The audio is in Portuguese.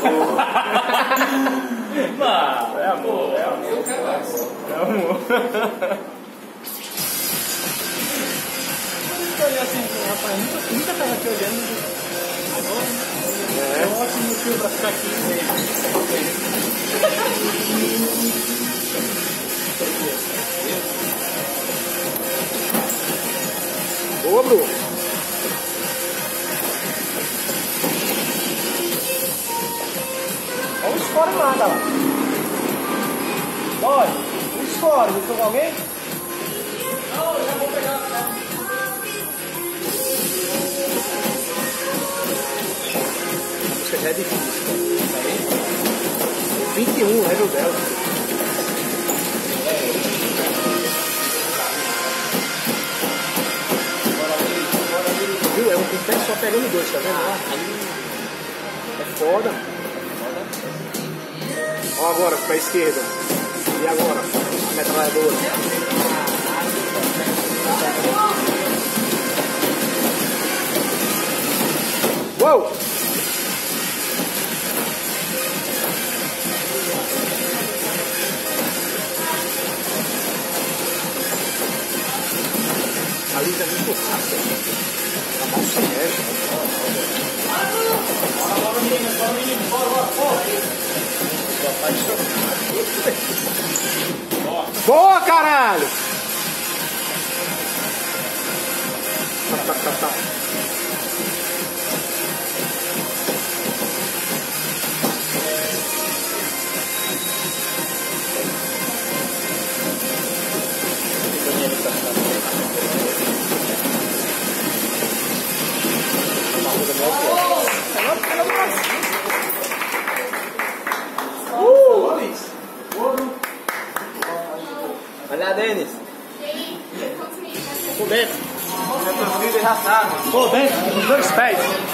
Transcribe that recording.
Mano, é amor. É amor. Olha assim, rapaz, nunca tava aqui olhando. Agora, né? É um ótimo motivo pra ficar aqui. Boa, Bruno. Olha o score lá, galera. Olha, o score, você com alguém? Não, eu já vou pegar. A música já é difícil. 21, o level dela. Viu? É um pé só pegando dois, tá vendo lá? É foda. Ó agora, pra esquerda. E agora? A metralhadora. Uou! A Lisa é muito fácil. A mão se mexe. Bora, menino, bora. Boa, caralho! Tá. Olha, Denis. Por dentro. Já sabe. Por dentro, com os dois pés.